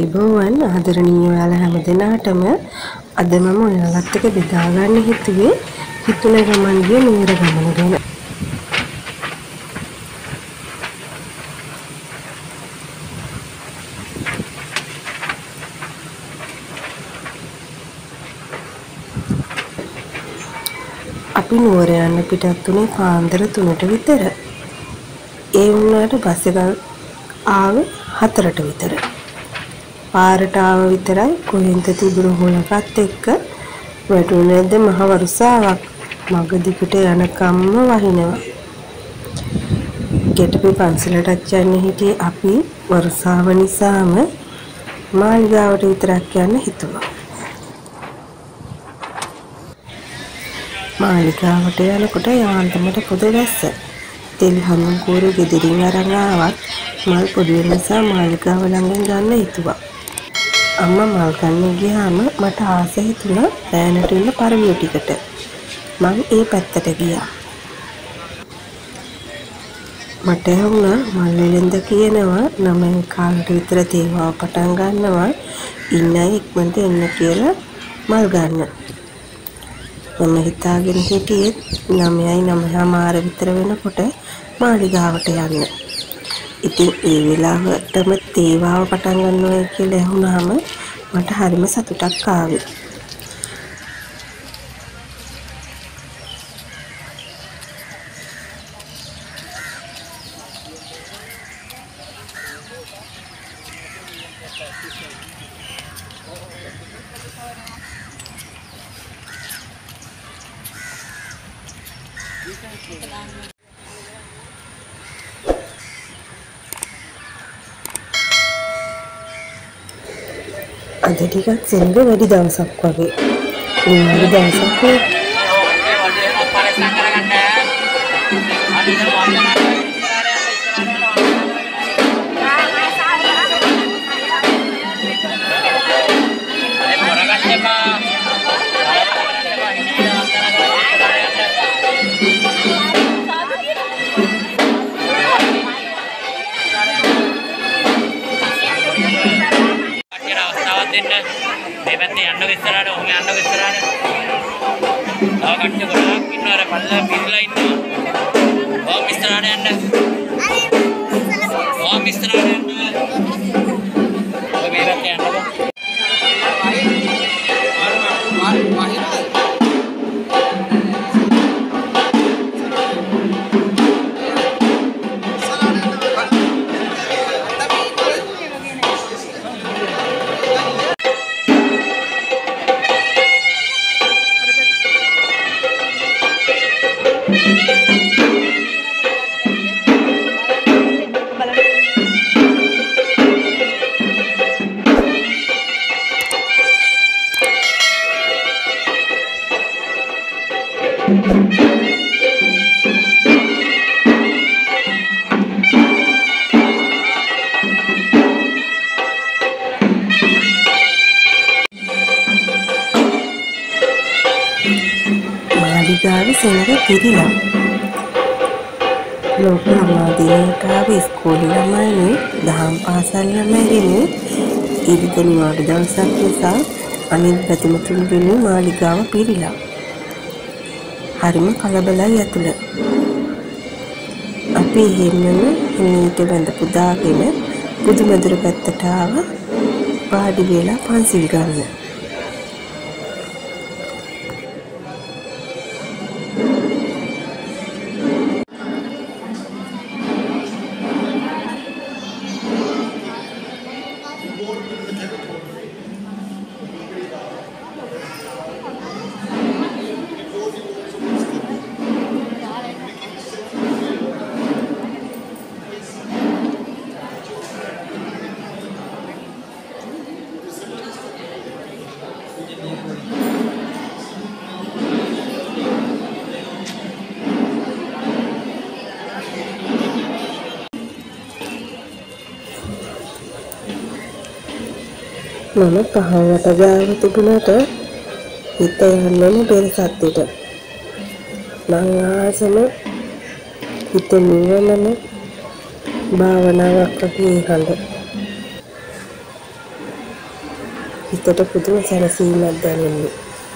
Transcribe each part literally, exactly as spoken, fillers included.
අයිබෝවන් ආදරණීය ඔයාලා හැම දිනාටම අද මම ඔයාලත් එක්ක බෙදා ගන්න හිතුවේ හිතුන ගමන් ගිය නුවර ගමන ගැන. අපි නුවර යන්න පිටත් උනේ පාන්දර තුනට විතර. ඒ වුණාට බස් එක ආවේ හතරට විතර. පාරට ආව විතරයි කොහෙන්ද තිබුණු හොලකත් එක්ක වැටුනේද මහ වරුසාවක්. මග දිගට යනකම්ම වහිනවා. ගෙටපි පන්සලටත් යන්න හිටියේ අපි වරුසාව නිසාම මාලිගාවට විතරක් යන්න හිතුවා. මාලිගාවට යනකොට යාන්තමට පොද දැස්ස. තෙල් හඳුන් කූරු ගෙදරින් අරන් ආවත් මල් පොඩි වෙන නිසා මාලිගාව ළඟින් ගන්න හිතුවා. අම්මා මල් ගන්න ගියාම මට ආස හිතුණා පෑනට ඉන්න පරිවිය ටිකට. මම ඒ පැත්තට ගියා. මට වුණා මල් වෙලෙන්ද කියනවා නමෙන් කාලට විතර තේවාව පටන් ගන්නවා ඉන්නයි ඉක්මනට එන්න කියලා මල් ගන්න. මම හිතාගෙන හිටියේ නමයයි නමහමාර විතර වෙනකොට මාලිගාවට යන්න. ඉතින් ඒ වෙලාවටම තේවාව පටන් ගන්නවා කියලා ඇහුණාම මට හරිම සතුටක් ආවේ. අද ටිකක් සෙනඟ වැඩි දවසක් වගේ. මේ දවසක් මේ පැත්තේ යන්න ඉස්සරහට ඔහොම යන්න ඉස්සරහට. තව කට්ටිය ගොඩක් ඉන්නවා අර පල්ලා පිරලා ඉන්නවා. ඔහොම ඉස්සරහට යන්න. ඔහොම ඉස්සරහට යන්න. ඔය මේ පැත්තේ යන්නකො. මාලිගාවේ සෙනඟ පිරිලා. ලෝක අමාදිනේට ආවේ ඉස්කෝලේ ළමයිනේ දහම් පාසල් ළමයිනේ ඉරිදෙනිවාඩ දවසක් නිසා අනිත් ප්‍රතිමතුන් වෙනුයි මාලිගාව පිරිලා. හරිම කලබලයි ඇතුළ. අපි එහෙමම හිමීට බඳ පුදාගෙන බුදුමැදුර පැත්තට ආව පාඩි වෙලා පන්සිල් ගන්න. මම පහවට ගාව තිබුණට හිත යන්නම බෙර සත්‍යෙට. මං ආසම හිත නිවනම භාවනාවක් වගේ හඳ. හිතට පුදුම සැනසීමක් දැනෙන්නේ.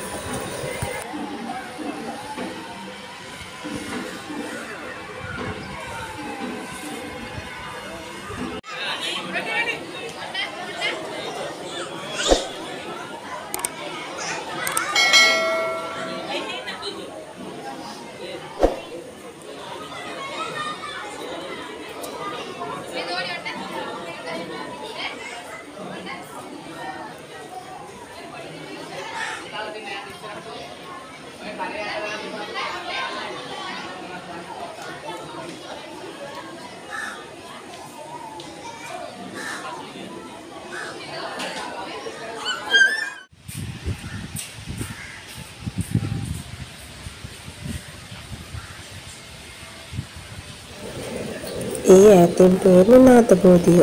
ඒ ඈතින් පේන නාත බෝධිය.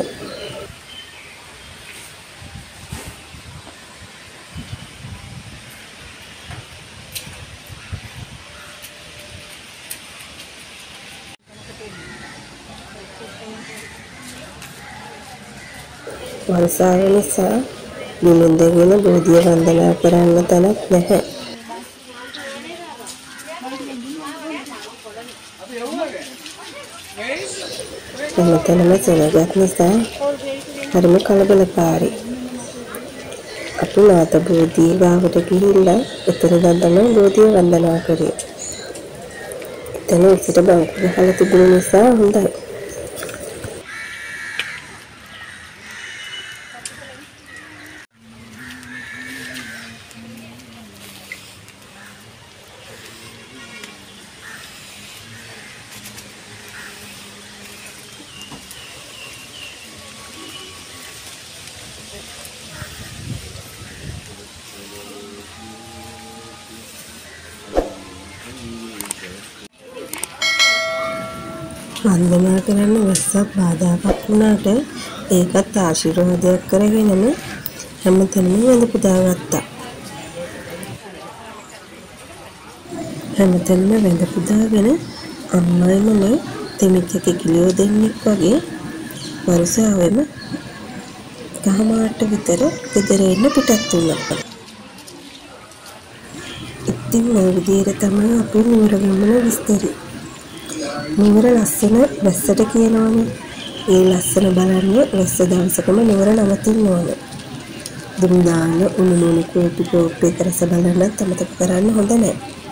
වර්ෂාව නිසා නිමින්දගෙන බෝධිය වන්දනා කරන්න තැනක් නැහැ. හැමතැනම සෙනගක් නිසා හරිම කලබලකාරී. අපි නාත බෝධිය ගාවට ගිහිල්ලා එතනදන් තමයි බෝධිය වන්දනා කරේ. එතන උසිට බංකු ගහලා තිබුණ නිසා හොඳයි. වන්දනා කරන්න වැස්සක් බාධාවක් වුණාට ඒකත් ආශිර්වාදයක් කරගෙනම හැමතැනම වැඳ පුදාගත්තා. හැමතැනම වැඳ පුදාගෙන අම්මයි මම තෙමිච්ච කිකිලියෝ දෙන්නෙක් වගේ වරුසාවෙම කහමාරට විතර ගෙදර එන්න පිටත් වුණා. ඉතින් මේ විදිහට තමයි අපි නුවර ගමන විස්තරي. නුවර ලස්සන වැස්සට කියනවනේ. ඒ ලස්සන බලන්න වැස්ස දවසකම නුවර නවතින්න ඕන. දුම් දාන උණු නූනි කෝපි කෝපි කරස බලන්නත් අමතක කරන්න හොඳ නැහැ.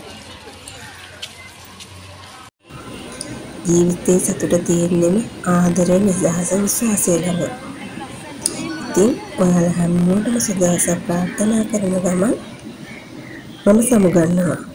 ජීවිතේ සතුට තියෙන්නේම ආදරය නිදහස විශ්වාසය ළම. ඉතින් ඔයාලා හැමෝටම සුබ දවසක් ප්‍රාර්ථනා කරන ගමන් මම සමුගන්නවා.